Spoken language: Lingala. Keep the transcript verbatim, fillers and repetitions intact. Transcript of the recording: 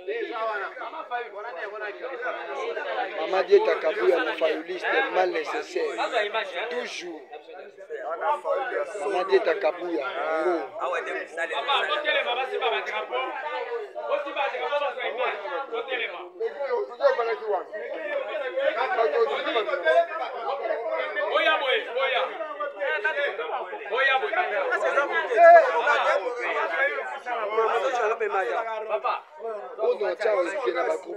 Maman Dieta Kabouya na fayuliste mal nécessaire. Toujours. Maman Dieta Kabouya. Papa, on doit faire aussi qu'il y a un groupe.